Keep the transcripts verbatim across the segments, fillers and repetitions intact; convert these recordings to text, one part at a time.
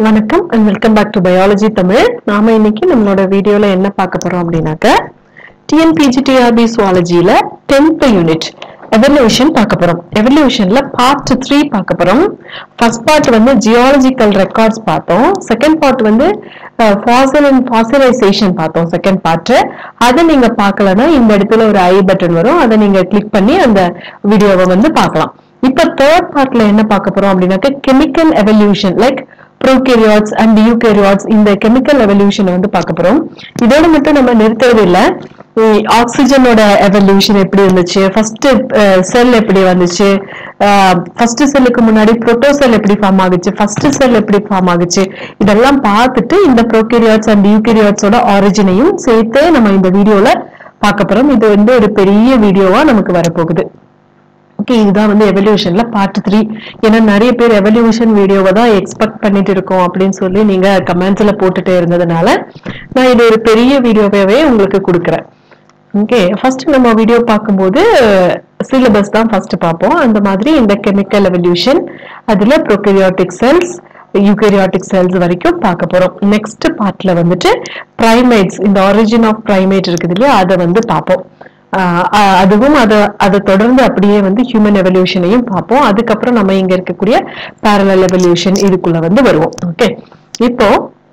வணக்கம் and welcome back to biology Tamil. நாம இன்னைக்கு நம்மளோட வீடியோல என்ன பார்க்க போறோம் அப்படினாக்க T N P G T R B zoologyல tenth unit evolution பார்க்க போறோம். evolutionல part three பார்க்க போறோம். first part வந்து geological records பார்த்தோம். second part வந்து fossil and fossilization பார்த்தோம். second part அத நீங்க பார்க்கலனா இந்த இடத்துல ஒரு i button வரும். அத நீங்க கிளிக் பண்ணி அந்த வீடியோவை வந்து பார்க்கலாம். இப்ப third partல என்ன பார்க்க போறோம் அப்படினாக்க chemical evolution like prokaryotes and eukaryotes இந்த chemical evolution வந்து பார்க்க போறோம். இதோட மட்டும் நம்ம நிறுத்துறது இல்ல. ஆக்சிஜனோட evolution எப்படி இருந்துச்சு, first செல் எப்படி வந்துச்சு, first செல்லுக்கு முன்னாடி புரோட்டோசெல் எப்படி ஃபார்ம் ஆகுச்சு, first செல் எப்படி ஃபார்ம் ஆகுச்சு, இதெல்லாம் பார்த்துட்டு இந்த prokaryotes and eukaryotes ஓட ஆரிஜினையும் சேர்த்து நம்ம இந்த வீடியோல பார்க்க போறோம். இது வந்து ஒரு பெரிய வீடியோவா நமக்கு வரப்போகுது. ஓகே, இதுதான் வந்து எவல்யூஷன்ல பார்ட் த்ரீ. ஏன்னா நிறைய பேர் எவல்யூஷன் வீடியோவை தான் எக்ஸ்பெக்ட் பண்ணிட்டு இருக்கோம் அப்படின்னு சொல்லி நீங்க கமெண்ட்ஸ்ல போட்டுட்டே இருந்ததுனால நான் இது ஒரு பெரிய வீடியோவே உங்களுக்கு கொடுக்குறேன். ஓகே, ஃபர்ஸ்ட் நம்ம வீடியோ பார்க்கும்போது சிலபஸ் தான் ஃபர்ஸ்ட் பார்ப்போம். அந்த மாதிரி இந்த கெமிக்கல் எவல்யூஷன் அதுல ப்ரோகரியாட்டிக் செல்ஸ் யூகரியாட்டிக் செல்ஸ் வரைக்கும் பார்க்க போறோம். நெக்ஸ்ட் பார்ட்ல வந்துட்டு பிரைமேட்ஸ், இந்த ஆரிஜின் ஆஃப் பிரைமேட் இருக்குது இல்லையா, அதை வந்து பார்ப்போம். அதுவும் அதை அதை தொடர்ந்து அப்படியே வந்து ஹியூமன் எவல்யூஷனையும் பார்ப்போம். அதுக்கப்புறம் நம்ம இங்க இருக்கக்கூடிய பேரலல் எவல்யூஷன் இதுக்குள்ள வந்து வருவோம். ஓகே, இப்போ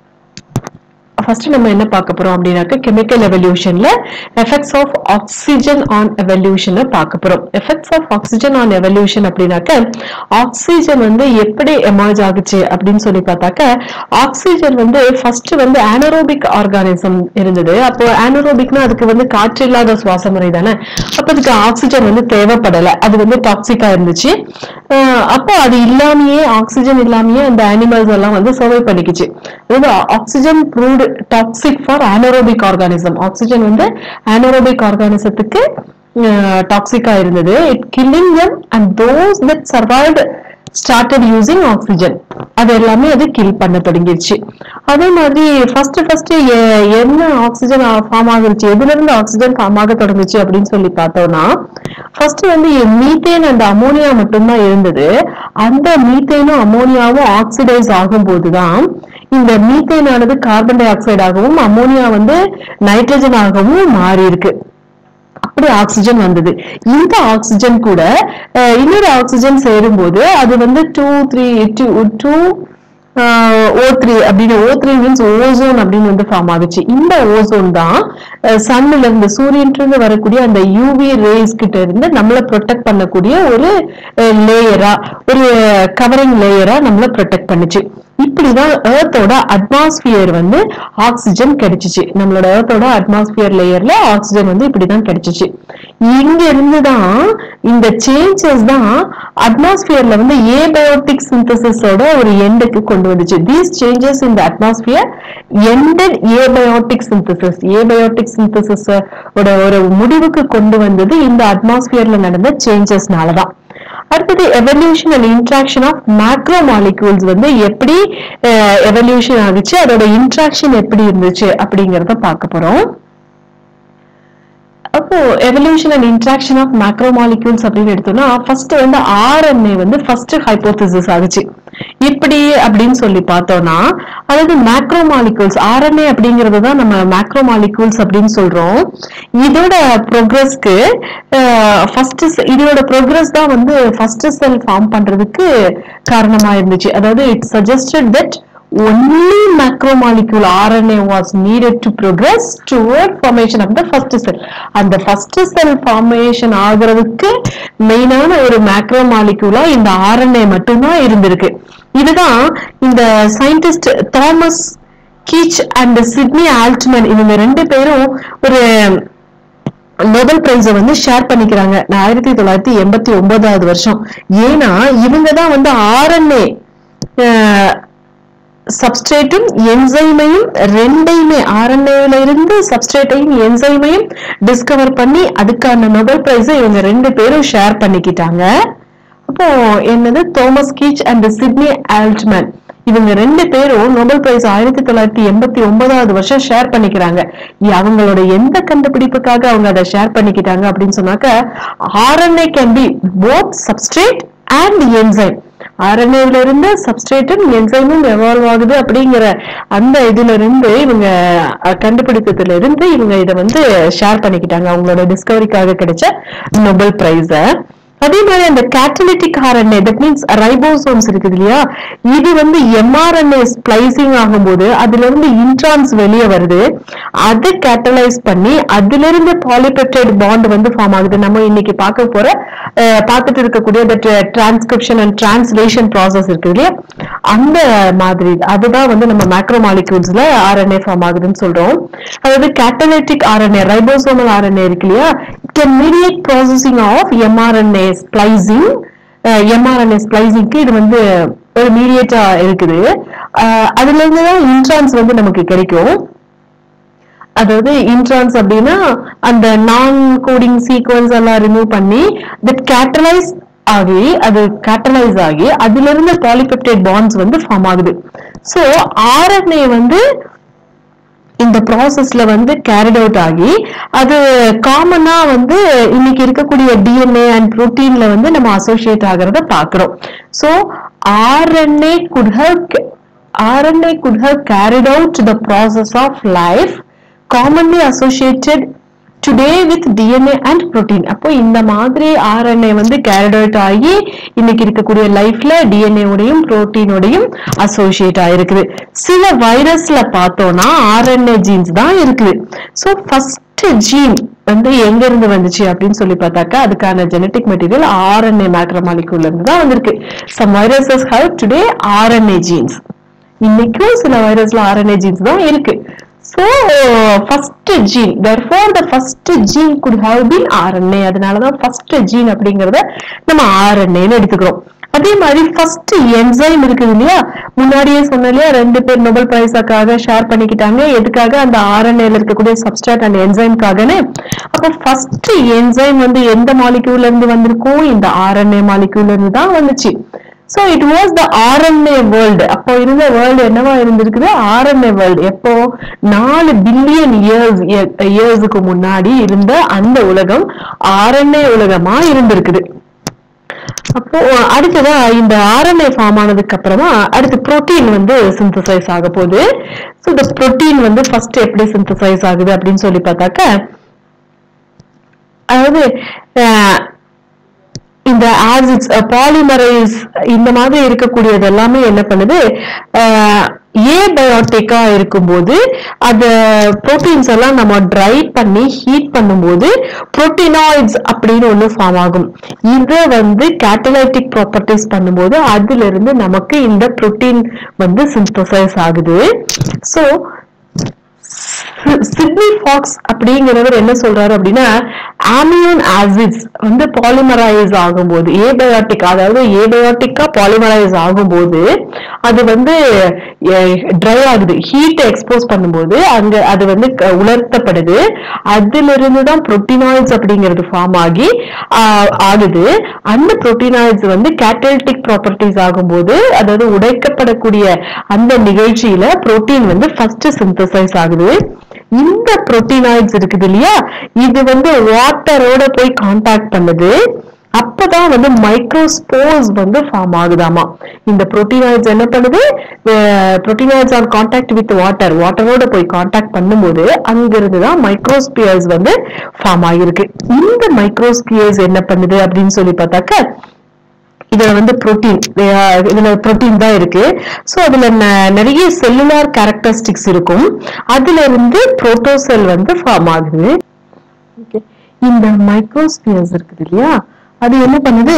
ஃபர்ஸ்ட் நம்ம என்ன பார்க்க போறோம் அப்படின்னாக்க கெமிக்கல் எவல்யூஷன்ல effects of oxygen on evolution பார்க்க போறோம். Effects of oxygen on evolution அப்படின்னாக்க ஆக்சிஜன் வந்து எப்படி எமர்ஜ் ஆகுச்சு அப்படின்னு சொல்லி பார்த்தாக்க ஆக்சிஜன் வந்து ஃபர்ஸ்ட் வந்து ஆனரோபிக் ஆர்கானிசம் இருந்தது. அப்போ ஆனரோபிக்னா அதுக்கு வந்து காற்று இல்லாத சுவாச முறை தானே, அப்ப அதுக்கு ஆக்சிஜன் வந்து தேவைப்படலை, அது வந்து டாக்ஸிக்கா இருந்துச்சு. அப்போ அது இல்லாமயே ஆக்சிஜன் இல்லாமயே அந்த அனிமல்ஸ் எல்லாம் வந்து சர்வை பண்ணிக்குச்சு. அதாவது oxygen proved toxic for anaerobic organism. Oxygen வந்து anaerobic organismத்துக்கு டாக்ஸிக்கா இருந்தது. It killing them and those that survived started using oxygen. அது எல்லாமே அது கில் பண்ண தொடங்கிடுச்சு. அதே மாதிரி ஃபர்ஸ்ட் ஃபர்ஸ்ட் என்ன ஆக்சிஜன் ஃபார்ம் ஆகிருச்சு, எதுல இருந்து ஆக்சிஜன் ஃபார்ம் ஆக தொடங்குச்சு அப்படின்னு சொல்லி பார்த்தோம்னா ஃபர்ஸ்ட் வந்து மீத்தேன் அண்ட் அமோனியா மட்டும்தான் இருந்தது. அந்த மீத்தேனும் அமோனியாவும் ஆக்சிடைஸ் ஆகும் போதுதான் இந்த மீத்தேன் ஆனது கார்பன் டை ஆக்சைடு ஆகவும் அமோனியா வந்து நைட்ரஜன் ஆகவும் மாறி இருக்கு. அப்படி ஆக்சிஜன் வந்தது. இந்த ஆக்சிஜன் கூட இன்னொரு ஆக்சிஜன் சேரும் போது அது வந்து two three two two O three அப்படின்னு ஓ த்ரீ மீன்ஸ் ஓசோன் அப்படின்னு வந்து ஃபார்ம் ஆகுச்சு. இந்த ஓசோன் தான் சன்ல இருந்து சூரியன்ல வரக்கூடிய அந்த யூவி ரேஸ் கிட்ட இருந்து நம்மளை ப்ரொடெக்ட் பண்ணக்கூடிய ஒரு லேயரா, ஒரு கவரிங் லேயரா நம்மளை ப்ரொடெக்ட் பண்ணுச்சு. இப்படிதான் எர்த்தோட அட்மாஸ்பியர் வந்து ஆக்சிஜன் கிடைச்சிச்சு. நம்மளோட எர்த்தோட அட்மாஸ்பியர் லேயர்ல ஆக்சிஜன் வந்து இப்படிதான் கிடைச்சிச்சு. இங்க இருந்துதான் இந்த சேஞ்சஸ் தான் அட்மாஸ்பியர்ல வந்து ஏபயோட்டிக் சிந்தசிஸோட ஒரு எண்டுக்கு கொண்டு வந்துச்சு. These changes in the atmosphere ended abiotic synthesis. Abiotic synthesis ஓட ஒரு முடிவுக்கு கொண்டு வந்தது இந்த அட்மாஸ்பியர்ல நடந்த சேஞ்சஸ்னாலதான். அடுத்தது evolution and interaction of macromolecules வந்து எப்படி எவல்யூஷன் ஆகுச்சு, அதோட இன்ட்ராக்ஷன் எப்படி இருந்துச்சு அப்படிங்கறத பார்க்க போறோம். அப்போ evolution and interaction of macromolecules அப்படின்னு எடுத்தோம்னா ஃபர்ஸ்ட் வந்து ஆர்என்ஏ வந்து ஃபர்ஸ்ட் ஹைபோதசிஸ் ஆகுச்சு. இப்படி அப்படின்னு சொல்லி பார்த்தோம்னா அதாவது மேக்ரோ மாலிக்யூல்ஸ் ஆர்என்ஏ அப்படிங்கிறது தான் நம்ம மேக்ரோ மாலிக்யூல்ஸ் அப்படின்னு சொல்றோம். இதோட ப்ரோக்ரஸ்க்கு ஃபர்ஸ்ட் இதோட ப்ரோக்ரஸ் தான் வந்து ஃபர்ஸ்ட் செல் ஃபார்ம் பண்றதுக்கு காரணமா இருந்துச்சு. அதாவது it suggested that only macromolecule R N A was needed to progress toward formation of the first cell. and the first cell formation ஆகிறதுக்கு மெயினான ஒரு மேக்ரோமாலிக்யூலா இந்த R N A மட்டும்தான் இருந்திருக்கு. இதுதான் இந்த scientist Thomas Cech and Sidney Altman இவங்க ரெண்டு பேரும் ஒரு நோபல் பிரைஸை வந்து ஷேர் பண்ணிக்கிறாங்க ஆயிரத்தி தொள்ளாயிரத்தி எண்பத்தி ஒன்பதாவது வருஷம். ஏன்னா இவங்க தான் வந்து ஆர்என்ஏ சப்ஸ்ட்ரேட்டும் என்சைமையும் ரெண்டையுமே ஆர்என்ஏல இருந்து சப்ஸ்ட்ரேட்டையும் என்சைமையும் டிஸ்கவர் பண்ணி அதுக்கான நோபல் பிரைஸை இவங்க ரெண்டு பேரும் ஷேர் பண்ணிக்கிட்டாங்க. அப்போ என்னது தோமஸ் கீச் அண்ட் சிட்னி ஆல்ட்மன் இவங்க ரெண்டு பேரும் நோபல் பிரைஸ் ஆயிரத்தி தொள்ளாயிரத்தி எண்பத்தி ஒன்பதாவது வருஷம் ஷேர் பண்ணிக்கிறாங்க. அவங்களோட எந்த கண்டுபிடிப்புக்காக அவங்க அதை ஷேர் பண்ணிக்கிட்டாங்க அப்படின்னு சொன்னாக்க RNA can be both substrate and enzyme. ஆர்என்ஏல இருந்து சப்ஸ்ட்ரேட்டும் என்சைமும் எவால்வ் ஆகுது அப்படிங்கிற அந்த இதுல இருந்து இவங்க கண்டுபிடித்ததுல இருந்து இவங்க இதை வந்து ஷேர் பண்ணிக்கிட்டாங்க அவங்களோட டிஸ்கவரிக்காக கிடைச்ச நோபல் பிரைஸ. அதே மாதிரி அந்த catalytic RNA that means ribosomes இருக்குது இல்லையா, இது வந்து எம்ஆர்என்ஏ ஸ்ப்ளைசிங் ஆகும்போது அதுல இருந்து இன்ட்ரான்ஸ் வெளியே வருது, அதை கேட்டலைஸ் பண்ணி அதுல இருந்து பாலிபெப்டைட் பாண்ட் வந்து ஃபார்ம் ஆகுது. நம்ம இன்னைக்கு பார்க்க போற பார்த்துட்டு இருக்கக்கூடிய டிரான்ஸ்கிரிப்ஷன் அண்ட் டிரான்ஸ்லேஷன் ப்ராசஸ் இருக்கு இல்லையா, அந்த மாதிரி அதுதான் வந்து நம்ம மேக்ரோ மாலிக்யூல்ஸ்ல ஆர்என்ஏ ஃபார்ம் ஆகுதுன்னு சொல்றோம். அதாவது கேட்டலிட்டிக் ஆர்என்ஏ ரைபோசோமல் ஆர்என்ஏ இருக்கு இல்லையா, it can mediate processing of mRNA splicing. mRNA splicingக்கு இது வந்து ஒரு மீடியேட்டா இருக்குது. அதுல இருந்து தான் இன்ட்ரான்ஸ் வந்து நமக்கு கிடைக்கும். அதாவது இன்ட்ரான்ஸ் அப்படின்னா அந்த நான் கோடிங் சீக்வன்ஸ் எல்லாம் ரிமூவ் பண்ணி தட் கேட்டலைஸ் ஆகி அது கேட்டலைஸ் ஆகி அதுல இருந்து பாலிபெப்டைட் பாண்ட்ஸ் வந்து ஃபார்ம் ஆகுது. சோ ஆர்என்ஏ வந்து இந்த ப்ராசஸ்ல வந்து கேரிட் அவுட் ஆகி அது காமனா வந்து இன்னைக்கு இருக்கக்கூடிய டிஎன்ஏ அண்ட் புரோட்டீன்ல வந்து நம்ம அசோசியேட் ஆகிறத பாக்குறோம். So RNA could have RNA could have carried out the process of life commonly associated today with DNA and protein. அப்போ இந்த மாதிரி ஆர்என்ஏ வந்து கேரிட் அவுட் ஆகி இன்னைக்கு இருக்கக்கூடிய லைஃப்ல டிஎன்ஏ உடையும் புரோட்டீனோடையும் அசோசியேட் ஆயிருக்குது. சில வைரஸ்ல பார்த்தோம்னா ஆர்என்ஏ ஜீன்ஸ் தான் இருக்குது. சோ ஃபர்ஸ்ட் ஜீன் வந்து எங்க இருந்து வந்துச்சு அப்படின்னு சொல்லி பார்த்தாக்கா அதுக்கான ஜெனடிக் மெட்டீரியல் ஆர்என்ஏ மேக்ரோமாலிக்யூல்ல இருந்து தான் வந்திருக்கு. Some viruses have today RNA genes. இன்னைக்கும் சில வைரஸ்ல ஆர்என்ஏ ஜீன்ஸ் தான் இருக்கு. So first gene, therefore the first gene could have been R N A. அதனாலதான் first gene அப்படிங்கறத நம்ம ஆர் என் ஏன்னு எடுத்துக்கிறோம். அதே மாதிரி ஃபர்ஸ்ட் என்சைம் இருக்குது இல்லையா, முன்னாடியே சொன்ன இல்லையா ரெண்டு பேர் நோபல் பிரைஸாக்காக ஷேர் பண்ணிக்கிட்டாங்க. எதுக்காக? அந்த ஆர்என்ஏல இருக்கக்கூடிய சப்ஸ்ட்ரேட் அண்ட் என்சைம்காகன்னு. அப்ப ஃபர்ஸ்ட் என்சைம் வந்து எந்த மாலிக்யூல்ல இருந்து வந்திருக்கும்? இந்த ஆர்என்ஏ மாலிக்யூல்ல இருந்து தான் வந்துச்சு. So it was the R N A world. அப்போ இருந்த வேர்ல்டு என்னவா இருந்திருக்குது? R N A world. எப்போ? நாலு பில்லியன் இயர்ஸ் இயர்ஸுக்கு முன்னாடி இருந்த அந்த உலகம் ஆர் என் ஏ உலகமா இருந்திருக்குது. அப்போ அடுத்ததா இந்த ஆர் என் ஏ ஃபார்ம் ஆனதுக்கு அப்புறமா அடுத்து புரோட்டீன் வந்து சிந்தசைஸ் ஆக போகுது. ஸோ இந்த புரோட்டீன் வந்து ஃபர்ஸ்ட் எப்படி சிந்தசைஸ் ஆகுது அப்படின்னு சொல்லி பார்த்தாக்க, அதாவது இந்த ஆசிட்ஸ் பாலிமரைஸ் இந்த மாதிரி இருக்கக்கூடியது எல்லாமே என்ன பண்ணுது, ஏபயோட்டிக்கா இருக்கும்போது அந்த புரோட்டீன்ஸ் எல்லாம் நம்ம ட்ரை பண்ணி ஹீட் பண்ணும்போது புரோட்டீனாய்ட்ஸ் அப்படின்னு ஒண்ணு ஃபார்ம் ஆகும். இதை வந்து கேட்டலைட்டிக் ப்ராப்பர்ட்டிஸ் பண்ணும்போது அதுல இருந்து நமக்கு இந்த புரோட்டீன் வந்து சிந்தசைஸ் ஆகுது. சோ சிட்னி ஃபாக்ஸ் அப்படிங்கிறவர் என்ன சொல்றாரு அப்படின்னா, அமினோ ஆசிட்ஸ் வந்து பாலிமரைஸ் ஆகும்போது ஏபயோட்டிக், அதாவது ஏபயோட்டிக்கா பாலிமரைஸ் ஆகும்போது அது வந்து ட்ரை ஆகுது, ஹீட் எக்ஸ்போஸ் பண்ணும்போது அங்க அது வந்து உலர்த்தப்படுது. அதுல இருந்துதான் புரோட்டீனாய்ட்ஸ் அப்படிங்கிறது ஃபார்ம் ஆகி ஆகுது. அந்த புரோட்டீனாய்ட்ஸ் வந்து கேட்டலிட்டிக் ப்ராப்பர்ட்டிஸ் ஆகும்போது, அதாவது உடைக்கப்படக்கூடிய அந்த நிகழ்ச்சியில புரோட்டீன் வந்து ஃபர்ஸ்ட் சிந்தசைஸ் ஆகுது. இந்த புரோட்டீனாய்ட்ஸ் இருக்குது இல்லையா, இது வந்து வாட்டரோட போய் கான்டாக்ட் பண்ணுது. அப்பதான் வந்து மைக்ரோஸ்போர்ஸ் வந்து ஃபார்ம் ஆகுதாமா. இந்த புரோட்டீனாய்ட்ஸ் என்ன பண்ணுது, proteinoids are contact with water, வாட்டரோட போய் கான்டாக்ட் பண்ணும்போது அங்கிருந்துதான் மைக்ரோஸ்பியர்ஸ் வந்து ஃபார்ம் ஆகிருக்கு. இந்த மைக்ரோஸ்பியர்ஸ் என்ன பண்ணுது அப்படின்னு சொல்லி பார்த்தாக்க, இதுல வந்து புரோட்டீன், இதுல புரோட்டீன் தான் இருக்கு. சோ அதுல நிறைய செல்லுலார் கேரக்டரிஸ்டிக்ஸ் இருக்கும். அதுல இருந்து புரோட்டோசெல் வந்து ஃபார்ம் ஆகுது. இந்த மைக்ரோஸ்பியர்ஸ் இருக்குது இல்லையா, அது என்ன பண்ணுது,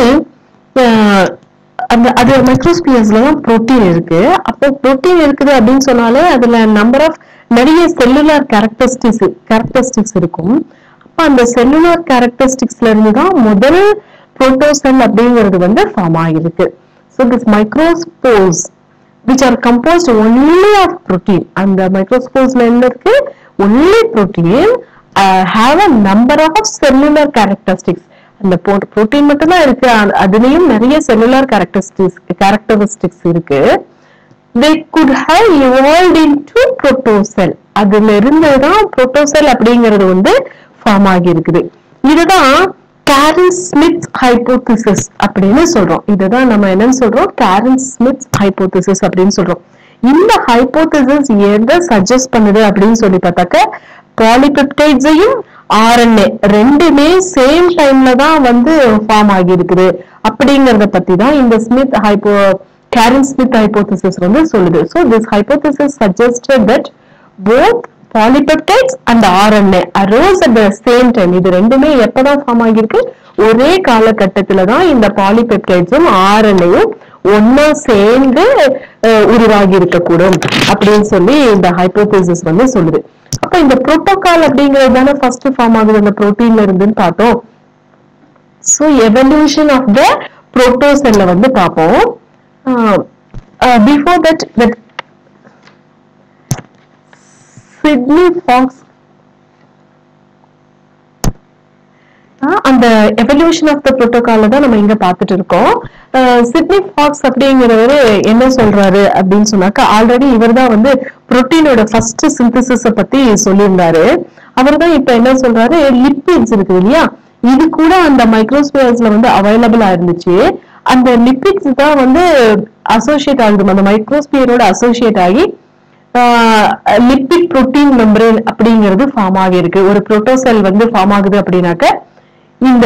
அந்த அது மைக்ரோஸ்பியர்ஸ்ல தான் புரோட்டீன் இருக்கு. அப்போ புரோட்டீன் இருக்குது அப்படின்னு சொன்னாலே அதுல நம்பர் ஆஃப் நிறைய செல்லுலார் கேரக்டரிஸ்டிக்ஸ் கேரக்டரிஸ்டிக்ஸ் இருக்கும். அப்ப அந்த செல்லுலார் கேரக்டரிஸ்டிக்ஸ்ல இருந்து தான் முதல் புரோட்டோசெல் அப்படிங்கிறது வந்து ஃபார்ம் ஆகிருக்கு. So this microspores which are composed only of protein, and the microspores என்ன இருக்கு, only protein uh, have a number of cellular characteristics. அந்த புரோட்டீன் மட்டும் தான் இருக்கு, அதுலயும் நிறைய செல்லுலார் கேரக்டரிஸ்டிக்ஸ் கேரக்டரிஸ்டிக்ஸ் இருக்கு. They could have evolved into protocell. அதுல இருந்துதான் புரோட்டோசெல் அப்படிங்கிறது வந்து ஃபார்ம் ஆகி இருக்குது. இதுதான் கேரன் ஸ்மித் ஹைபோதிசிஸ் அப்படின்னு சொல்றோம். இதுதான் நம்ம என்னன்னு சொல்றோம், கேரன் ஸ்மித் ஹைபோதிசிஸ் அப்படின்னு சொல்றோம். இந்த ஹைபோதிசிஸ் எதை சஜஸ்ட் பண்ணுது அப்படின்னு சொல்லி பார்த்தாக்க, பாலிபெப்டைட்ஸையும் ஆர்என்ஏ ரெண்டுமே சேம் டைம்ல தான் வந்து ஃபார்ம் ஆகி இருக்குது அப்படிங்கறத பத்தி தான் இந்த Smith hypo Cairns Smith hypothesis வந்து சொல்லுது. So this hypothesis suggested that both polypeptides and R N A arose at the same time. இது ரெண்டுமே எப்பதான் ஃபார்ம் ஆகிருக்கு, ஒரே காலகட்டத்துல தான் இந்த பாலிபெப்டைட்ஸும் ஆர்என்ஏயும் ஒன்னா சேர்ந்து உருவாகி இருக்கக்கூடும் அப்படின்னு சொல்லி இந்த ஹைபோதிசிஸ் வந்து சொல்லுது. அப்ப இந்த புரோட்டோகால் அப்படிங்கிறது தானே ஃபர்ஸ்ட் ஃபார்ம் ஆகுது அந்த புரோட்டீன்ல இருந்துன்னு பார்த்தோம். சோ எவல்யூஷன் ஆஃப் த புரோட்டோசெல்ல வந்து பார்ப்போம். Before that that Sidney Fox அந்த எவல்யூஷன் ஆஃப் த புரோட்டோகால தான் நம்ம இங்க பாத்துட்டு இருக்கோம். சிட்னி ஃபாக்ஸ் அப்படிங்கிறவரு என்ன சொல்றாரு அப்படின்னு சொன்னாக்க, ஆல்ரெடி இவர் தான் வந்து புரோட்டீனோட ஃபர்ஸ்ட் சிந்தசிஸ பத்தி சொல்லியிருந்தாரு. அவர் தான் இப்ப என்ன சொல்றாரு, லிப்பிட்ஸ் இருக்கு இல்லையா, இது கூட அந்த மைக்ரோஸ்பியர்ஸ்ல வந்து அவைலபிளா இருந்துச்சு. அந்த லிப்பிட்ஸ் தான் வந்து அசோசியேட் ஆகுது, அந்த மைக்ரோஸ்பியரோட அசோசியேட் ஆகி லிப்பிட் புரோட்டீன் மெம்பரேன் அப்படிங்கிறது ஃபார்ம் ஆகி இருக்கு. ஒரு புரோட்டோசெல் வந்து ஃபார்ம் ஆகுது அப்படின்னாக்க இந்த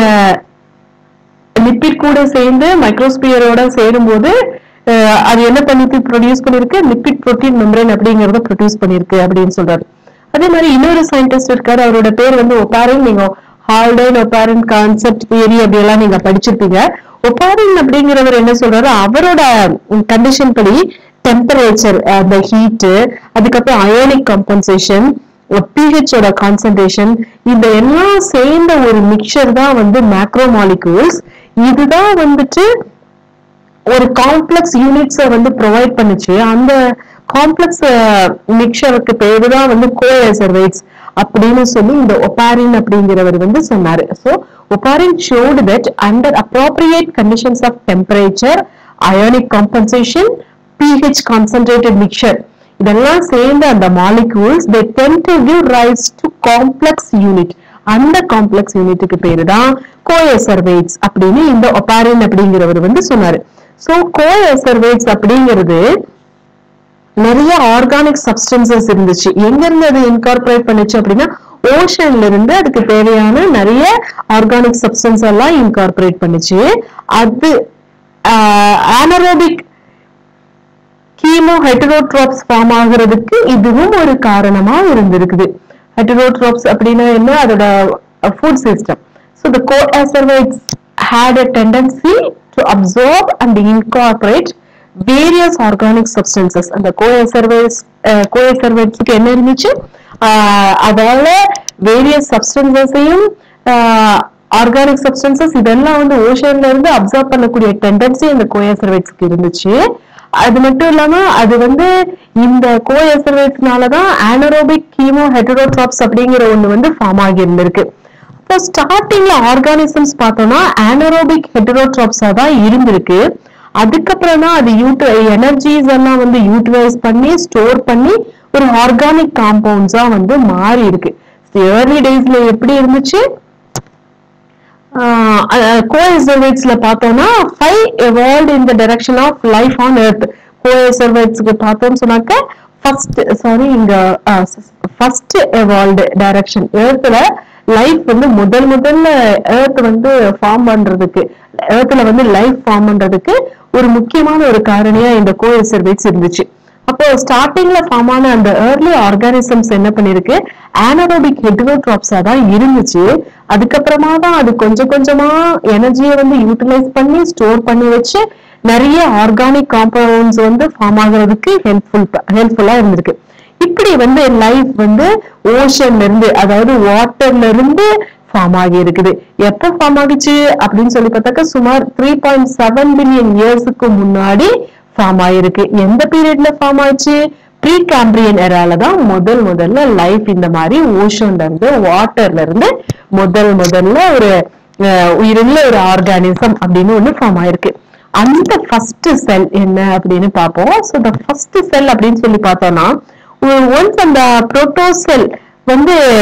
லிப்பிட் கூட சேர்ந்து மைக்ரோஸ்பியரோட சேரும் போது அது என்ன பண்ணிட்டு ப்ரொடியூஸ் பண்ணிருக்கு, லிப்பிட் புரோட்டீன் மெம்பரேன் அப்படிங்கறத ப்ரொடியூஸ் பண்ணிருக்கு அப்படின்னு சொல்றாரு. அதே மாதிரி இன்னொரு சயின்டிஸ்ட் இருக்காரு, அவரோட பேர் வந்து ஒபாரின். நீங்க ஹால்டேன் ஒபாரின் கான்செப்ட் தியரி அப்படி எல்லாம் நீங்க படிச்சிருப்பீங்க. ஒபாரின் அப்படிங்கிறவர் என்ன சொல்றாரு, அவரோட கண்டிஷன் படி டெம்பரேச்சர், அந்த ஹீட், அதுக்கப்புறம் அயோனிக் காம்பன்சேஷன், pH ஓட கான்சன்ட்ரேஷன், இந்த எல்லாம் சேர்ந்த ஒரு மிக்சர் தான் வந்து மேக்ரோமாலிகூல்ஸ். இதுதான் வந்துட்டு ஒரு காம்ப்ளெக்ஸ் யூனிட்ஸை வந்து ப்ரொவைட் பண்ணுச்சு. அந்த காம்ப்ளெக்ஸ் மிக்சருக்கு பேரு தான் வந்து கோஎசர்வேட்ஸ் அப்படின்னு சொல்லி இந்த ஒபாரின் அப்படிங்கிறவர் வந்து சொன்னாரு. So Oparin showed that under appropriate conditions of temperature, ionic compensation, pH concentrated mixture, இதெல்லாம் சேர்ந்த அந்த molecules they tend to give rise to complex unit. அந்த காம்ப்ளெக்ஸ் யூனிட்டுக்கு பேரு தான் கோஎசர்வேட்ஸ் அப்படின்னு இந்த ஒபாரின் அப்படிங்கிறவர் வந்து சொன்னாரு. சோ கோஎசர்வேட்ஸ் அப்படிங்கிறது நிறைய ஆர்கானிக் சப்ஸ்டன்சஸ் இருந்துச்சு. எங்க இருந்து அது இன்கார்பரேட் பண்ணுச்சு அப்படின்னா, ஓஷன்ல இருந்து அதுக்கு தேவையான நிறைய ஆர்கானிக் சப்ஸ்டன்ஸ் எல்லாம் இன்கார்பரேட் பண்ணுச்சு. அது ஆனரோபிக் கீமோ ஹெட்டரோட்ரோப்ஸ் ஃபார்ம் ஆகுறதுக்கு இதுவும் ஒரு காரணமா இருந்திருக்குது. ஹெட்டரோட்ரோப்ஸ் அப்படின்னா என்ன, அதோட food system. So the coacervates had a tendency to absorb and incorporate various organic substances. அந்த கோஎசர்வேட்ஸ் கோஎசர்வேட்ஸ்க்கு என்ன இருந்துச்சு, அதால வேரியஸ் சப்ஸ்டன்சஸையும் ஆர்கானிக் சப்ஸ்டன்சஸ் இதெல்லாம் வந்து ஓஷன்ல இருந்து அப்சர்வ் பண்ணக்கூடிய டெண்டன்சி இந்த கோஎசர்வேட்ஸ்க்கு இருந்துச்சு. அது மட்டும் இல்லாம அது வந்து இந்த கோஎசர்வேட்ஸ்னாலதான் ஆனரோபிக் கீமோ ஹெட்டரோட்ரோப்ஸ் அப்படிங்கிற ஒண்ணு வந்து ஃபார்ம் ஆகி இருந்திருக்கு. இப்போ ஸ்டார்டிங்ல ஆர்கானிசம்ஸ் பார்த்தோம்னா ஆனரோபிக் ஹெட்டரோட்ரோப்ஸா தான் இருந்திருக்கு. அதுக்கப்புறம் தான் அது யூட் எனர்ஜிஸ் எல்லாம் வந்து யூட்டிலைஸ் பண்ணி ஸ்டோர் பண்ணி ஒரு ஆர்கானிக் காம்பவுண்ட்ஸா வந்து மாறி இருக்கு. ஏர்லி டேஸ்ல எப்படி இருந்துச்சு, கோஎசர்வேட்ஸ்ல பார்த்தோம்னா five evolved in the direction of life on earth. கோஎசர்வேட்ஸ்க்கு பார்த்தோம்னு சொன்னாக்க ஃபர்ஸ்ட் சாரி இங்க ஃபர்ஸ்ட் எவால்வ்ட் டைரக்ஷன், எர்த்ல லைஃப் வந்து முதல் முதல்ல எர்த் வந்து ஃபார்ம் பண்றதுக்கு, எர்த்ல வந்து லைஃப் ஃபார்ம் பண்றதுக்கு ஒரு முக்கியமான ஒரு காரணியா இந்த கோஎசர்வேட்ஸ் இருந்துச்சு. அப்போ ஸ்டார்டிங்ல ஃபார்ம் ஆன அந்த ஏர்லி ஆர்கானிசம்ஸ் என்ன பண்ணிருக்கு, ஆனரோபிக் ஹெட்டரோட்ரோப்ஸா தான் இருந்துச்சு. அதுக்கப்புறமா தான் அது கொஞ்சம் கொஞ்சமா எனர்ஜியை வந்து யூட்டிலைஸ் பண்ணி ஸ்டோர் பண்ணி வச்சு நிறைய ஆர்கானிக் காம்பவுண்ட்ஸ் வந்து ஃபார்ம் ஆகுறதுக்கு ஹெல்ப்ஃபுல் ஹெல்ப்ஃபுல்லா இருந்திருக்கு. இப்படி வந்து லைஃப் வந்து ஓஷன்ல இருந்து, அதாவது வாட்டர்ல இருந்து ஃபார்ம் ஆகி இருக்குது. எப்ப ஃபார்ம் ஆகிச்சு அப்படின்னு சொல்லி பார்த்தாக்க சுமார் த்ரீ பாயிண்ட் செவன் பில்லியன் இயர்ஸுக்கு முன்னாடி ஃபார்ம் ஆயிருக்கு. எந்த பீரியட்ல ஃபார்ம் ஆயிடுச்சு, ப்ரீ கேம்பிரியன் எரால தான் முதல் முதல்ல லைஃப் இந்த மாதிரி ஓஷன்ல இருந்து வாட்டர்ல இருந்து முதல் முதல்ல ஒரு உயிருள்ள ஒரு ஆர்கானிசம் அப்படின்னு ஒண்ணு ஃபார்ம் ஆயிருக்கு. அந்த ஃபர்ஸ்ட் செல் என்ன அப்படின்னு பார்ப்போம். ஸோ த ஃபர்ஸ்ட் செல் அப்படின்னு சொல்லி பார்த்தோம்னா, ஒன்ஸ் அந்த புரோட்டோசெல் வந்து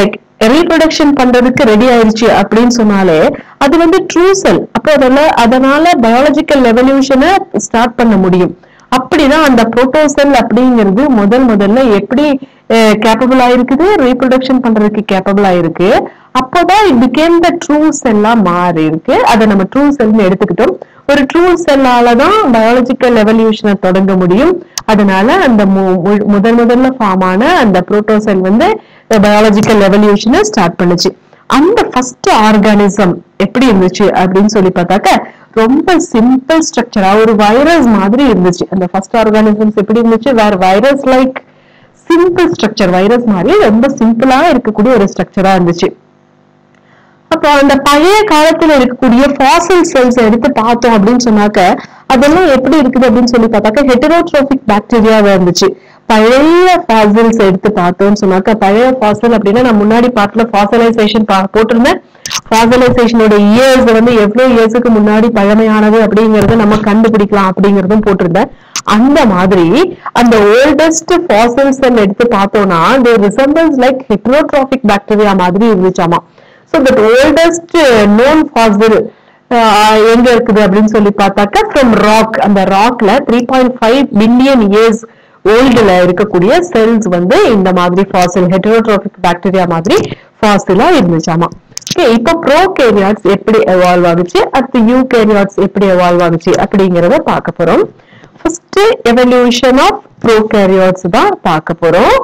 ரீப்ரொடக்ஷன் பண்றதுக்கு ரெடி ஆயிருச்சு அப்படின்னு சொன்னாலே அது வந்து ட்ரூ செல். அப்போ அதனால அதனால பயாலஜிக்கல் எவல்யூஷனை ஸ்டார்ட் பண்ண முடியும். அப்படிதான் அந்த புரோட்டோசெல் அப்படிங்கிறது முதல் முதல்ல எப்படி கேப்பபிள் ஆயிருக்குது, ரீப்ரொடக்ஷன் பண்றதுக்கு கேப்பபிள் ஆயிருக்கு. அப்போதான் இட் பிகேம் த ட்ரூ செல்லா மாறி இருக்கு. அதை நம்ம ட்ரூ செல்னு எடுத்துக்கிட்டோம். ஒரு ட்ரூ செல்லாலதான் பயாலஜிக்கல் எவல்யூஷனை தொடங்க முடியும். அதனால அந்த முதல் முதல்ல ஃபார்ம் ஆன அந்த புரோட்டோசெல் வந்து பயாலஜிக்கல் எவல்யூஷனை ஸ்டார்ட் பண்ணுச்சு. அந்த ஃபர்ஸ்ட் ஆர்கானிசம் எப்படி இருந்துச்சு அப்படின்னு சொல்லி பார்த்தாக்க ரொம்ப சிம்பிள் ஸ்ட்ரக்சரா ஒரு வைரஸ் மாதிரி இருந்துச்சு. அந்த ஃபர்ஸ்ட் ஆர்கானிசம்ஸ் எப்படி இருந்துச்சு, வேற virus like simple structure, virus மாதிரி ரொம்ப சிம்பிளா இருக்கக்கூடிய ஒரு ஸ்ட்ரக்சரா இருந்துச்சு. அப்போ அந்த பழைய காலத்துல இருக்கக்கூடிய ஃபாசில் செல்ஸ் எடுத்து பார்த்தோம் அப்படின்னு சொன்னாக்க அதெல்லாம் எப்படி இருக்குது அப்படின்னு சொல்லி பார்த்தாக்க ஹெட்டரோட்ரோபிக் பாக்டீரியாவா இருந்துச்சு. பழைய ஃபாசில்ஸ் எடுத்து பார்த்தோம்னு சொன்னாக்க, பழைய ஃபாசில் அப்படின்னா நான் முன்னாடி பார்ட்ல ஃபாசிலைசேஷன் போட்டிருந்தேன். ஃபாசிலைசேஷனோட இயர்ஸ் வந்து எவ்வளவு இயர்ஸுக்கு முன்னாடி பழமையானது அப்படிங்கறத நம்ம கண்டுபிடிக்கலாம் அப்படிங்கறதும் போட்டிருந்தேன். அந்த மாதிரி அந்த ஓல்டஸ்ட் ஃபாசில் செல் எடுத்து பார்த்தோம்னா they resembles like heterotrophic bacteria மாதிரி இருந்துச்சாமா. So that oldest known fossil எங்க இருக்குது அப்படின்னு சொல்லி பார்த்தாக்க ஃப்ரம் ராக், அந்த ராக்ல three point five billion years ஓல்டுல இருக்கக்கூடிய செல்ஸ் வந்து இந்த மாதிரி ஃபாசில் ஹெட்டரோட்ரோபிக் பாக்டீரியா மாதிரி ஃபாசிலா இருந்துச்சாமா. ஓகே, இப்போ ப்ரோகேரியாட்ஸ் எப்படி எவால்வ் ஆகுச்சு, அடுத்து யூகேரியாட்ஸ் எப்படி எவால்வ் ஆகுச்சு அப்படிங்கறத பார்க்க போறோம். ஃபர்ஸ்ட் எவல்யூஷன் ஆஃப் ப்ரோகேரியாட்ஸ் தான் பார்க்க போறோம்.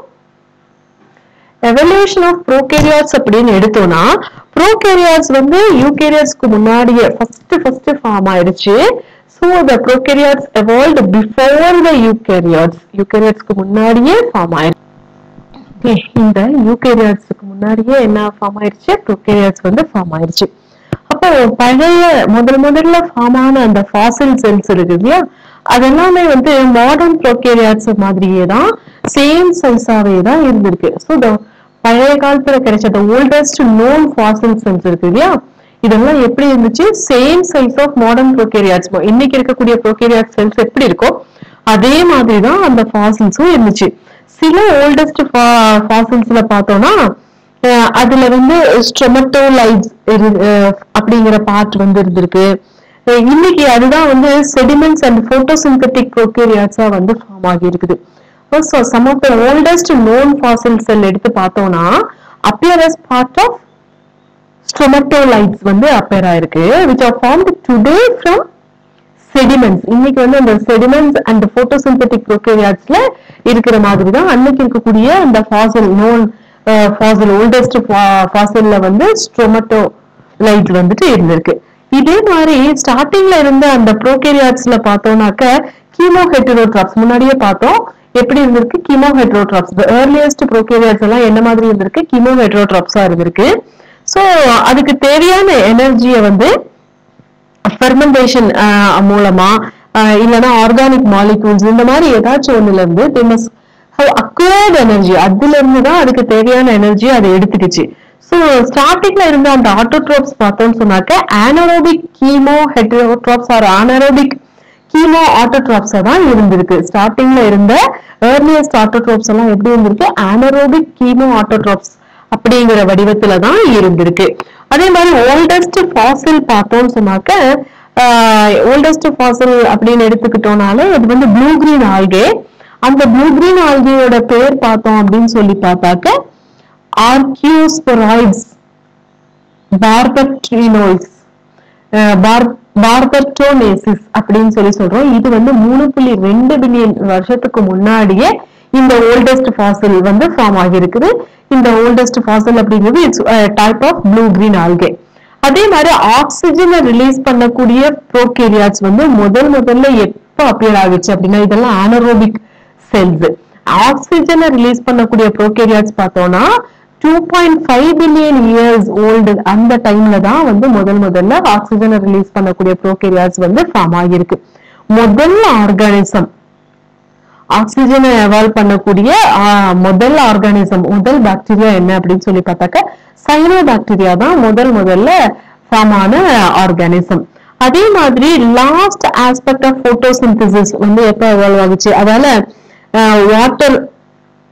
எவல்யூஷன் ஆஃப் ப்ரோகேரியாட்ஸ் அப்படின்னு எடுத்தோம்னா ப்ரோகேரியாட்ஸ் வந்து யூகேரியாட்ஸ்க்கு முன்னாடியே ஃபர்ஸ்ட் ஃபர்ஸ்ட் ஃபார்ம் ஆயிடுச்சு. So the prokaryotes evolved before the eukaryotes. யூகேரியாட்ஸ்க்கு முன்னாடியே ஃபார்ம் ஆயிடுச்சு. இந்த யூகேரியாட்ஸ்க்கு முன்னாடியே என்ன ஃபார்ம் ஆயிடுச்சு, ப்ரோகேரியாட்ஸ் வந்து ஃபார்ம் ஆயிடுச்சு. அப்போ பழைய முதல் முதல்ல ஃபார்ம் ஆன அந்த ஃபாசில் செல்ஸ் இருக்கு இல்லையா, அதெல்லாமே வந்து மாடர்ன் ப்ரோகேரியாட்ஸ் மாதிரியே தான், சேம் சைஸாவே தான் இருந்திருக்கு. ஸோ பழைய காலத்துல கிடைச்ச ஓல்டஸ்ட் நோன் ஃபாசில் செல்ஸ் இருக்கு இல்லையா, இதெல்லாம் எப்படி இருந்துச்சு, same size of modern prokaryotes. இன்னைக்கு இருக்கக்கூடிய ப்ரோகேரியாட் செல்ஸ் எப்படி இருக்கோ அதே மாதிரிதான் அந்த ஃபாசில்ஸும் இருந்துச்சு. சில ஓல்டஸ்ட் ஃபாசில்ஸ்ல பார்த்தோம்னா அதுல வந்து ஸ்ட்ரோமட்டோலைட்ஸ் அப்படிங்கிற பார்ட் வந்து இருந்திருக்கு. இன்னைக்கு அதுதான் வந்து செடிமெண்ட்ஸ் அண்ட் போட்டோசிந்தட்டிக் ப்ரோகேரியாட்ஸா வந்து ஃபார்ம் ஆகி இருக்குது. So some of the oldest known fossil cell எடுத்து பார்த்தோம்னா appear as part of stromatolites வந்து appear ஆயிருக்கு, which are formed today from sediments. இன்னைக்கு வந்து அந்த sediments and photosynthetic prokaryotes-ல இருக்கிற மாதிரி தான் அன்னைக்கு இருக்கக்கூடிய அந்த fossil known fossil oldest fossil-ல வந்து stromatolites வந்துட்டு இருந்திருக்கு. இதே மாதிரி ஸ்டார்டிங்ல இருந்த அந்த ப்ரோகேரியாட்ஸ்ல பார்த்தோம்னாக்க கீமோ ஹெட்டரோட்ராப்ஸ் முன்னாடியே பார்த்தோம் எப்படி இருந்திருக்கு, chemoheterotrophs. the earliest prokaryotes எல்லாம் என்ன மாதிரி இருந்திருக்கு, கீமோ ஹெட்டரோட்ராப்ஸா இருந்திருக்கு. சோ அதுக்கு தேவையான எனர்ஜியை வந்து ஃபெர்மெண்டேஷன் மூலமா இல்லைன்னா ஆர்கானிக் மாலிகூல்ஸ் இந்த மாதிரி ஏதாச்சும் ஒண்ணுல இருந்து they must have acquired energy, அதுல இருந்து தான் அதுக்கு தேவையான எனர்ஜி அதை எடுத்துக்கிச்சு. ஸோ ஸ்டார்டிங்ல இருந்த அந்த ஆட்டோட்ரோப்ஸ் பார்த்தோம்னு சொன்னாக்க anaerobic chemoheterotrophs or anaerobic கீமோ ஆட்டோட்ராப்ஸா தான் இருந்திருக்கு. ஸ்டார்டிங்ல இருந்த ஏர்லியஸ்ட் ஆட்டோட்ரோப்ஸ் எல்லாம் எப்படி இருந்திருக்கு, ஆனரோபிக் கீமோ ஆட்டோட்ராப்ஸ் அப்படிங்கிற வடிவத்துல தான் இருந்திருக்கு. அதே மாதிரி ஓல்டஸ்ட் ஃபாசில் பார்த்தோம்னு சொன்னாக்க ஓல்டஸ்ட் ஃபாசில் அப்படின்னு எடுத்துக்கிட்டோம்னாலே அது வந்து ப்ளூ கிரீன் ஆல்கே. அந்த ப்ளூ கிரீன் ஆல்கேயோட பேர் பார்த்தோம் அப்படின்னு சொல்லி பார்த்தாக்க ஆர்கியோஸ்பொராய்ட்ஸ் பார்பட்ரினோல்ஸ் பார்பர்டோனேசிஸ் அப்படின்னு சொல்லி சொல்றோம். இது வந்து மூணு புள்ளி ரெண்டு பில்லியன் வருஷத்துக்கு முன்னாடியே இந்த ஓல்டஸ்ட் ஃபாசில் வந்து ஃபார்ம் ஆகி இருக்குது. இந்த ஓல்டஸ்ட் ஃபாசில் அப்படிங்கிறது it's type of blue green algae. அதே மாதிரி ஆக்சிஜனை ரிலீஸ் பண்ணக்கூடிய ப்ரோகேரியாட்ஸ் வந்து முதல் முதல்ல எப்போ அப்பியர் ஆகிச்சு அப்படின்னா இதெல்லாம் ஆனரோபிக் செல்ஸ். ஆக்சிஜனை ரிலீஸ் பண்ணக்கூடிய ப்ரோகேரியாட்ஸ் பார்த்தோம்னா two point five billion years old அந்த டைம்ல தான் வந்து முதல் முதல்ல ஆக்சிஜனை ரிலீஸ் பண்ணக்கூடிய ப்ரோகேரியாட்ஸ் வந்து ஃபார்ம் ஆகியிருக்கு. முதல் ஆர்கானிசம் ஆக்சிஜனை எவால்வ் பண்ணக்கூடிய முதல் ஆர்கானிசம் முதல் பாக்டீரியா என்ன அப்படின்னு சொல்லி பார்த்தாக்க சைனோ பாக்டீரியா தான் முதல் முதல்ல ஃபார்ம் ஆன ஆர்கானிசம். அதே மாதிரி லாஸ்ட் ஆஸ்பெக்ட் ஆஃப் போட்டோசிந்தசிஸ் வந்து எப்ப எவால்வ் ஆகுச்சு, அதால வாட்டர்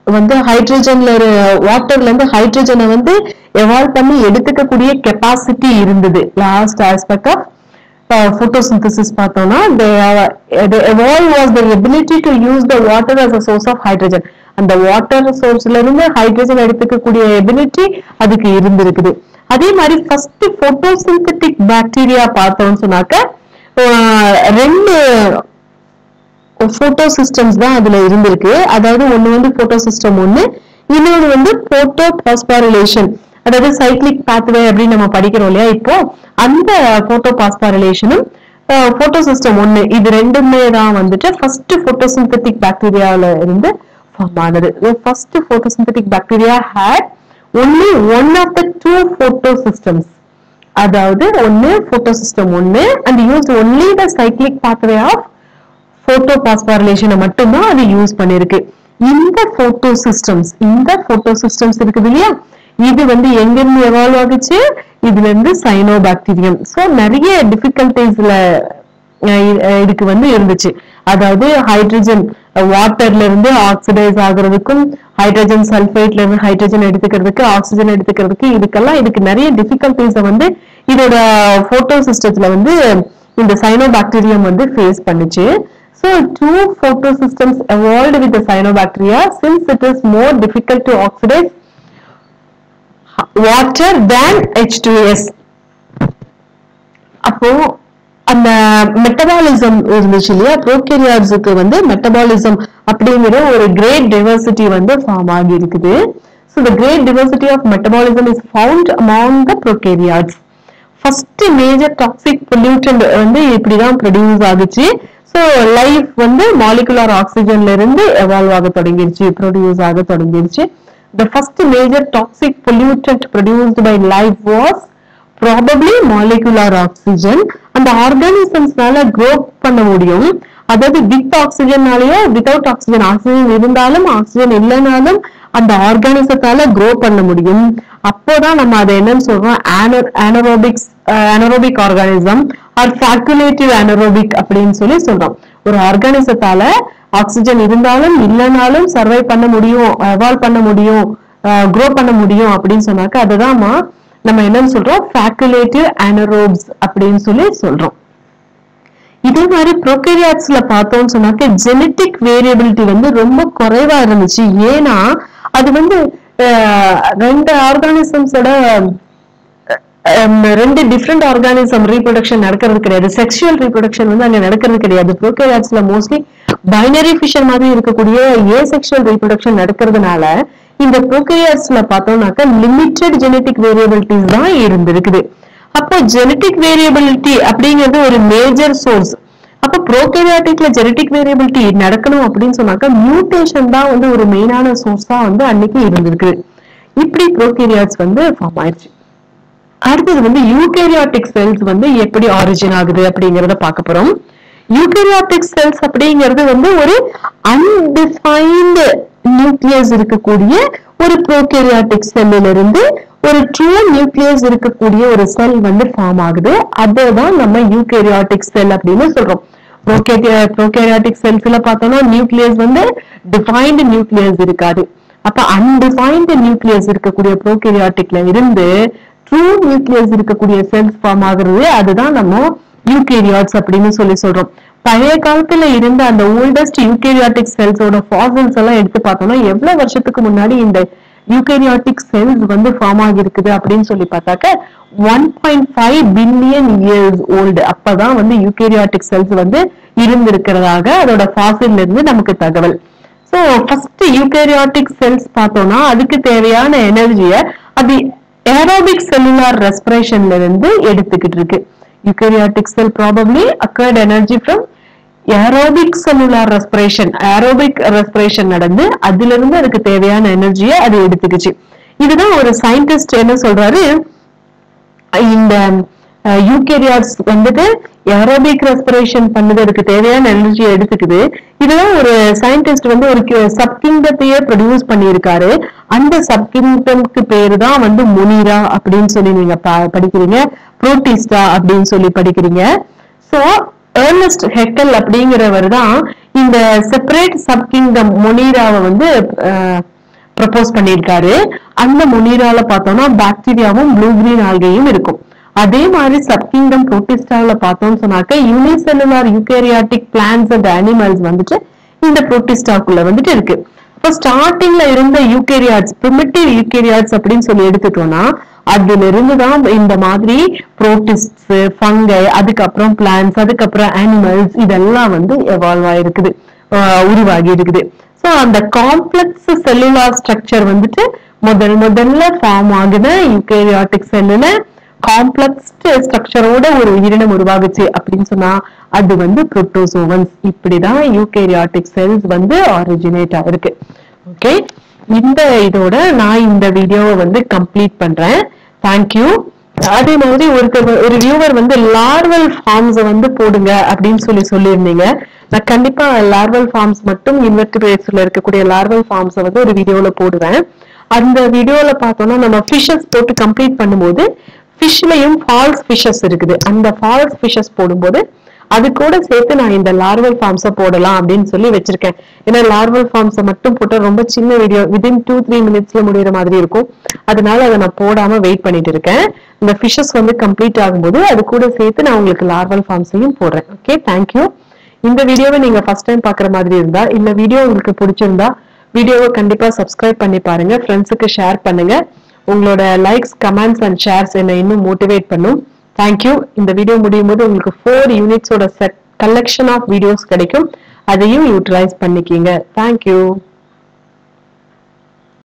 வந்து ஹைட்ரஜன்ல வாட்டர்ல இருந்து ஹைட்ரஜனை வந்து எவால்வ் பண்ணி எடுத்துக்கக்கூடிய கெப்பாசிட்டி இருந்தது. லாஸ்ட் ஆஸ்பெக்ட் ஆஃப் photosynthesis பார்த்தோம்னா the the evolve was the ability to use the water as a source of hydrogen. அந்த வாட்டர் சோர்ஸ்ல இருந்து ஹைட்ரஜன் எடுத்துக்கக்கூடிய எபிலிட்டி அதுக்கு இருந்திருக்குது. அதே மாதிரி ஃபர்ஸ்ட் போட்டோசிந்தட்டிக் பாக்டீரியா பார்த்தோம்னு சொன்னாக்க ரெண்டு போட்டோ சிஸ்டம்ஸ் தான் அதுல இருந்திருக்கு. அதாவது ஒண்ணு வந்து போட்டோ சிஸ்டம் ஒண்ணு, இன்னொன்று வந்து போட்டோ பாஸ்பாரிலேஷன், அதாவது சைக்ளிக் பாத்வே அப்படின்னு நம்ம படிக்கிறோம் இல்லையா. இப்போ அந்த போட்டோ பாஸ்பாரிலேஷனும் போட்டோ சிஸ்டம் ஒண்ணு, இது ரெண்டுமே தான் வந்துட்டு ஃபர்ஸ்ட் போட்டோசிந்தட்டிக் பாக்டீரியால இருந்து ஃபார்ம் ஆனது. First photosynthetic bacteria had only one of the two photo systems, அதாவது ஒன்னு போட்டோ சிஸ்டம் ஒன்னு and used only the cyclic pathway of போட்டோ பாஸ்பாரிலேஷனை மட்டும்தான் அது யூஸ் பண்ணிருக்கு. இந்த போட்டோ சிஸ்டம்ஸ் இந்த போட்டோ சிஸ்டம்ஸ் இருக்குது இல்லையா, இது வந்து எங்கிருந்து எவால்வ் ஆகுச்சு, இதுல இருந்து சைனோபாக்டீரியம். சோ நிறைய டிஃபிகல்டிஸ்ல இதுக்கு வந்து இருந்துச்சு. அதாவது ஹைட்ரஜன் வாட்டர்ல இருந்து ஆக்சிடைஸ் ஆகுறதுக்கும், ஹைட்ரஜன் சல்பேட்ல இருந்து ஹைட்ரஜன் எடுத்துக்கிறதுக்கு, ஆக்சிஜன் எடுத்துக்கிறதுக்கு, இதுக்கெல்லாம் இதுக்கு நிறைய டிஃபிகல்டிஸை வந்து இதோட போட்டோ சிஸ்டத்துல வந்து இந்த சைனோபாக்டீரியம் வந்து ஃபேஸ் பண்ணுச்சு. So two photosystems evolved with the cyanobacteria since it is more difficult to oxidize water than H two S. அப்போ அந்த மெட்டபாலிசம் இருந்துச்சு இல்லையா, ப்ரோகேரியாட்ஸுக்கு வந்து மெட்டபாலிசம் அப்படிங்கிற ஒரு கிரேட் டைவர்சிட்டி வந்து ஃபார்ம் ஆகி இருக்குது. So the great diversity of metabolism is found among the prokaryotes. First major toxic pollutant வந்து இப்படிதான் ப்ரொடியூஸ் ஆகுச்சு. ஸோ லைஃப் வந்து மாலிகுலர் ஆக்சிஜன்ல இருந்து எவால்வ் ஆக தொடங்கிருச்சு, ப்ரொடியூஸ் ஆக தொடங்கிருச்சு. The first major toxic pollutant produced by life was probably molecular oxygen. அந்த ஆர்கானிசம்ஸ்னால grow பண்ண முடியும், அதாவது வித் ஆக்சிஜன்னாலேயோ வித்தவுட் ஆக்சிஜன், ஆக்சிஜன் இருந்தாலும் ஆக்சிஜன் இல்லைனாலும் அந்த ஆர்கானிசத்தால க்ரோ பண்ண முடியும். அப்போதான் நம்ம அதை என்னன்னு சொல்றோம், anaerobics anaerobic organism or facultative anaerobic அப்படின்னு சொல்லி சொல்றோம். ஒரு ஆர்கானிசத்தால ஆக்சிஜன் இருந்தாலும் இல்லைனாலும் சர்வை பண்ண முடியும், எவால்வ் பண்ண முடியும், க்ரோ பண்ண முடியும் அப்படின்னு சொன்னாக்க அதுதான் நம்ம என்னன்னு சொல்றோம், facultative anaerobes அப்படின்னு சொல்லி சொல்றோம். இதே மாதிரி ப்ரோகேரியாட்ஸ்ல பார்த்தோம்னு சொன்னாக்க ஜெனட்டிக் வேரியபிலிட்டி வந்து ரொம்ப குறைவா இருந்துச்சு. ஏன்னா அது வந்து ரெண்டு ஆர்கானிசம்ஸோட ரெண்டு டிஃப்ரெண்ட் ஆர்கானிசம் ரீப்ரொடக்ஷன் நடக்கிறது கிடையாது, செக்ஷுவல் ரீப்ரொடக்ஷன் வந்து அங்க நடக்கிறது கிடையாது. ப்ரோகேரியாட்ஸ்ல மோஸ்ட்லி பைனரி ஃபிஷர் மாதிரி இருக்கக்கூடிய ஏ செக்ஷுவல் ரீப்ரொடக்ஷன் நடக்கிறதுனால இந்த ப்ரோகேரியாட்ஸ்ல பார்த்தோம்னாக்க லிமிட்டெட் ஜெனட்டிக் வேரியபிலிட்டிஸ் தான் இருந்திருக்குது. அப்போ ஜெனட்டிக் வேரியபிலிட்டி அப்படிங்கிறது ஒரு மேஜர் சோர்ஸ். அப்போ ப்ரோகேரியாட்டிக்ல ஜெனட்டிக் வேரியபிலிட்டி நடக்கணும் அப்படின்னு சொன்னாக்க மியூட்டேஷன் தான் வந்து ஒரு மெயினான சோர்ஸ் தான் வந்து அன்னைக்கு இருந்திருக்கு. இப்படி ப்ரோகேரியாட்ஸ் வந்து ஃபார்ம் ஆயிடுச்சு. அடுத்தது வந்து யூகேரியாட்டிக் செல்ஸ் வந்து எப்படி ஆரிஜின் ஆகுது அப்படிங்கறத பார்க்க போறோம். யூகேரியாட்டிக் செல்ஸ் அப்படிங்கிறது வந்து ஒரு அன்டிஃபைன்டு நியூக்ளியஸ் இருக்கக்கூடிய ஒரு ப்ரோகேரியாட்டிக் செல்லில் இருந்து ஒரு ட்ரூ நியூக்ளியஸ் இருக்கக்கூடிய ஒரு செல் வந்து ஃபார்ம் ஆகுது. அதுதான் நம்ம யூகேரியாட்டிக் செல் அப்படின்னு சொல்றோம். ப்ரோகேரியாட்டிக் செல்ஸ்ல பார்த்தோம்னா நியூக்ளியஸ் வந்து டிஃபைன்டு நியூக்ளியஸ் இருக்காது. அப்ப அன்டிஃபைன்டு நியூக்ளியஸ் இருக்கக்கூடிய ப்ரோகேரியாட்டிக்ல இருந்து ட்ரூ நியூக்ளியஸ் இருக்கக்கூடிய செல்ஸ் ஃபார்ம் ஆகுறது, அதுதான் நம்ம யூகேரியாட்ஸ் அப்படின்னு சொல்லி சொல்றோம். பழைய காலத்துல இருந்த அந்த ஓல்டஸ்ட் யூகேரியாட்டிக் செல்ஸோட ஃபாசில்ஸ் எல்லாம் எடுத்து பார்த்தோம்னா எவ்வளவு வருஷத்துக்கு முன்னாடி இந்த யூகேரியாட்டிக் செல்ஸ் வந்து ஃபார்ம் ஆகி இருக்குது அப்படின்னு சொல்லி பார்த்தாக்க one point five billion years old. அப்பதான் வந்து யூகேரியாட்டிக் செல்ஸ் வந்து இருந்திருக்கிறதாக அதோட ஃபாசில்ல இருந்து நமக்கு தகவல். ஸோ ஃபர்ஸ்ட் யூகேரியாட்டிக் செல்ஸ் பார்த்தோம்னா அதுக்கு தேவையான எனர்ஜியை அது ஏரோபிக் செல்லுலார் ரெஸ்பிரேஷன்ல இருந்து எடுத்துக்கிட்டு இருக்கு. Eukaryotic cell probably acquired energy from aerobic cellular respiration. Aerobic respiration நடந்து அதுல இருந்து அதுக்கு தேவையான எனர்ஜியை அது எடுத்துக்கிச்சு. இதுதான் ஒரு சயின்டிஸ்ட் என்ன சொல்றாரு, இந்த யூகேரியாட்ஸ் வந்துட்டு ஏரோபிக் ரெஸ்பிரேஷன் பண்ணதுக்கு தேவையான எனர்ஜியை எடுத்துக்குது. இதுதான் ஒரு சயின்டிஸ்ட் வந்து ஒரு சப்கிங்டத்தையே ப்ரொடியூஸ் பண்ணியிருக்காரு. அந்த சப்கிங்டம்க்கு பேரு தான் வந்து முனிரா அப்படின்னு சொல்லி நீங்க படிக்கிறீங்க, புரோட்டிஸ்டா அப்படின்னு சொல்லி படிக்கிறீங்க. சோ ஏர்னஸ்ட் ஹெக்கல் அப்படிங்கிறவர் தான் இந்த செப்பரேட் சப்கிங்டம் மொனீராவை வந்து ப்ரப்போஸ் பண்ணியிருக்காரு. அந்த மொனீரால பார்த்தோம்னா பாக்டீரியாவும் ப்ளூ கிரீன் ஆல்கையும் இருக்கும். அதே மாதிரி சப்கிங்டம் புரோட்டிஸ்டால பார்த்தோம்னு சொன்னாக்க unicellular eukaryotic plants and animals வந்துட்டு இந்த புரோட்டிஸ்டாக்குள்ள வந்துட்டு இருக்கு. இப்போ ஸ்டார்டிங்ல இருந்த யூகேரியாட்ஸ் பிரிமிட்டிவ் யூகேரியாட்ஸ் அப்படின்னு சொல்லி எடுத்துட்டோம்னா அதுல இருந்துதான் இந்த மாதிரி புரோட்டிஸ்ட், ஃபங்கை, அதுக்கப்புறம் பிளான்ட்ஸ், அதுக்கப்புறம் அனிமல்ஸ் இதெல்லாம் வந்து எவால்வ் ஆயிருக்குது, உருவாகி இருக்குது. ஸோ அந்த காம்ப்ளெக்ஸ் செல்லுலார் ஸ்ட்ரக்சர் வந்துட்டு முதல் முதல்ல ஃபார்ம் ஆகுது யூகேரியாட்டிக் செல்லுல காம்ப்ளெக்ஸ் ஸ்ட்ரக்சரோட ஒரு உயிரினம் உருவாகுச்சு அப்படின்னு சொன்னா அது வந்து புரோட்டோசோவன்ஸ். இப்படிதான் யூகேரியாட்டிக் செல்ஸ் வந்து ஆரிஜினேட் ஆயிருக்கு. ஓகே, இந்த இதோட நான் இந்த வீடியோவை வந்து கம்ப்ளீட் பண்றேன். தேங்க்யூ. அதே மாதிரி ஒருத்தர் ஒரு வியூவர் வந்து லார்வல் ஃபார்ம்ஸ் வந்து போடுங்க அப்படின்னு சொல்லி சொல்லியிருந்தீங்க. நான் கண்டிப்பா லார்வல் ஃபார்ம்ஸ் மட்டும் இன்வெர்டிபிரேட்ஸ்ல இருக்கக்கூடிய லார்வல் ஃபார்ம்ஸை வந்து ஒரு வீடியோல போடுவேன். அந்த வீடியோல பார்த்தோம்னா நம்ம ஃபிஷஸ் போட்டு கம்ப்ளீட் பண்ணும்போது ஃபிஷ்லயும் ஃபால்ஸ் ஃபிஷஸ் இருக்குது. அந்த ஃபால்ஸ் ஃபிஷஸ் போடும்போது அது கூட சேர்த்து நான் இந்த லார்வல் ஃபார்ம்ஸை போடலாம் அப்படின்னு சொல்லி வச்சிருக்கேன். ஏன்னா லார்வல் ஃபார்ம்ஸை மட்டும் போட்டு ரொம்ப சின்ன வீடியோ வித்தின் டூ த்ரீ மினிட்ஸ்ல முடிகிற மாதிரி இருக்கும். அதனால அதை நான் போடாம வெயிட் பண்ணிட்டு இருக்கேன். இந்த ஃபிஷஸ் வந்து கம்ப்ளீட் ஆகும்போது அது கூட சேர்த்து நான் உங்களுக்கு லார்வல் ஃபார்ம்ஸையும் போடுறேன். Okay, thank you. இந்த வீடியோவை நீங்க ஃபர்ஸ்ட் டைம் பாக்குற மாதிரி இருந்தா இந்த வீடியோ உங்களுக்கு பிடிச்சிருந்தா வீடியோவை கண்டிப்பா சப்ஸ்கிரைப் பண்ணி பாருங்க, ஃப்ரெண்ட்ஸுக்கு ஷேர் பண்ணுங்க. உங்களோட லைக்ஸ், கமெண்ட்ஸ் அண்ட் ஷேர்ஸ் என்னை இன்னும் மோட்டிவேட் பண்ணும். தேங்க்யூ. இந்த வீடியோ முடியும் போது உங்களுக்கு ஃபோர் யூனிட்ஸோட செட் கலெக்ஷன் ஆஃப் வீடியோஸ் கிடைக்கும். அதையும் யூட்டிலைஸ் பண்ணிக்கிங்க. தேங்க்யூ.